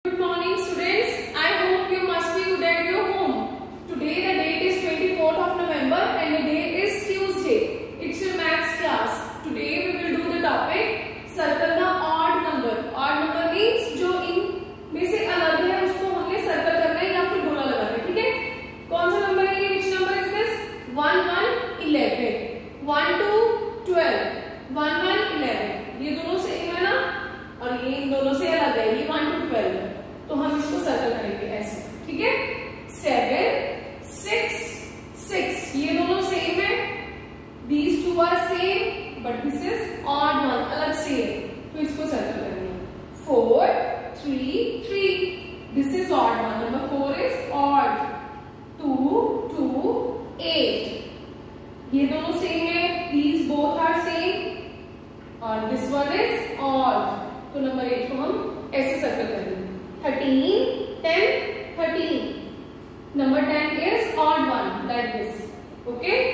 Good morning students. I hope you must be good at your home. Today the date is 24th of November and the day is Tuesday. It's your maths class. Today we will do the topic circle the odd number. Odd number means जो इन में से अलग है उसको हमने circle करना है या फिर गोला लगाना है, ठीक है? कौन सा नंबर है ये? Which number is this? 1 1 11, 1 2 12, 1 1 11. ये दोनों सेम है ना और ये इन दोनों से अलग है, ये 1 to 12 है, तो हम इसको सर्कल करेंगे ऐसे, ठीक है? 7 6 6, ये दोनों सेम है, these two are same but this is odd one, अलग से है, तो इसको सर्कल करेंगे. 4 3 3, this is odd one, number 4 is odd. 2 2 8, ये दोनों सेम है, these both are same और this one is odd, तो नंबर 8 को हम ऐसे सर्कल करेंगे. 13 10 13, number 10 is odd one like this, okay?